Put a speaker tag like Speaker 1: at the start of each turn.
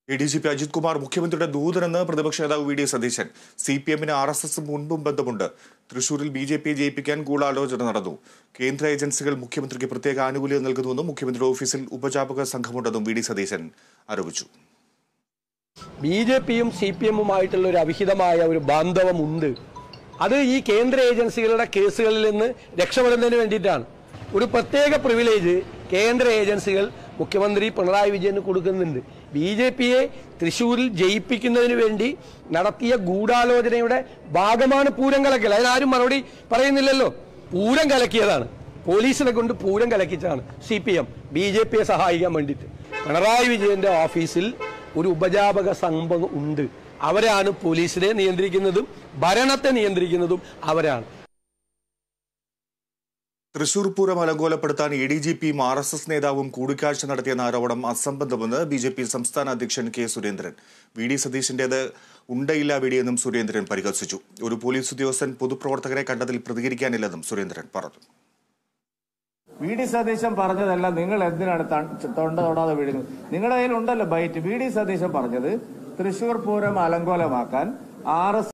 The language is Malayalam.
Speaker 1: ADGP അജിത് കുമാർ മുഖ്യമന്ത്രിയുടെ ദൂതനെന്ന് പ്രതിപക്ഷ നേതാവ് വി ഡി സതീശൻ. CPM-ന് RSS മുൻപും ബന്ധമുണ്ട്. തൃശൂരിൽ BJP-യെ ജയിപ്പിക്കാൻ ഗൂഢാലോചന നടന്നു. കേന്ദ്ര ഏജൻസികൾ മുഖ്യമന്ത്രിക്ക് പ്രത്യേക ആനുകൂല്യം നൽകുന്നുവെന്നും മുഖ്യമന്ത്രിയുടെ ഓഫീസിൽ ഉപജാപക സംഘമുണ്ടെന്നും വി ഡി സതീശൻ ആരോപിച്ചു.
Speaker 2: BJP-യും CPM-ഉമായിട്ടുള്ള ഒരു അവിഹിതമായ ഒരു ബാന്ധവമുണ്ട്. അത് ഈ കേന്ദ്ര ഏജൻസികളുടെ കേസുകളിൽ നിന്ന് രക്ഷപ്പെടുന്നതിന് വേണ്ടിയിട്ടാണ്. ഒരു പ്രത്യേക പ്രിവിലേജ് കേന്ദ്ര ഏജൻസികൾ മുഖ്യമന്ത്രി പിണറായി വിജയന് കൊടുക്കുന്നുണ്ട്. BJP-യെ തൃശ്ശൂരിൽ ജയിപ്പിക്കുന്നതിന് വേണ്ടി നടത്തിയ ഗൂഢാലോചനയുടെ ഭാഗമാണ് പൂരം കലക്കൽ. അതിനാരും മറുപടി പറയുന്നില്ലല്ലോ. പൂരം കലക്കിയതാണ്, പോലീസിനെ കൊണ്ട് പൂരം കലക്കിച്ചാണ് CPM BJP-യെ സഹായിക്കാൻ വേണ്ടിയിട്ട്. പിണറായി വിജയന്റെ ഓഫീസിൽ ഒരു ഉപജാപക സംഘം ഉണ്ട്. അവരാണ് പോലീസിനെ നിയന്ത്രിക്കുന്നതും ഭരണത്തെ നിയന്ത്രിക്കുന്നതും അവരാണ്.
Speaker 1: തൃശൂർ പൂരം അലങ്കോലപ്പെടുത്താൻ ADGP-യും RSS നേതാവും കൂടിക്കാഴ്ച നടത്തിയെന്ന ആരോപണം അസംബന്ധമെന്ന് BJP സംസ്ഥാന അധ്യക്ഷൻ K. സുരേന്ദ്രൻ. വി ഡി സതീശന്റേത് ഉണ്ടയില്ല വെടിയെന്നും സുരേന്ദ്രൻ പരിഹസിച്ചു. ഒരു പോലീസ് ഉദ്യോഗസ്ഥൻ പൊതുപ്രവർത്തകരെ കണ്ടതിൽ പ്രതികരിക്കാനില്ലെന്നും സുരേന്ദ്രൻ പറഞ്ഞു.
Speaker 3: വി ഡി സതീശൻ പറഞ്ഞതല്ല നിങ്ങൾ എന്തിനാണ് തൊണ്ട തൊടാതെ വീഴുന്നത്? നിങ്ങളുടെ കയ്യിൽ ഉണ്ടല്ലോ ബൈറ്റ്. വി ഡി സതീശൻ പറഞ്ഞത് തൃശൂർ പൂരം അലങ്കോലമാക്കാൻ RSS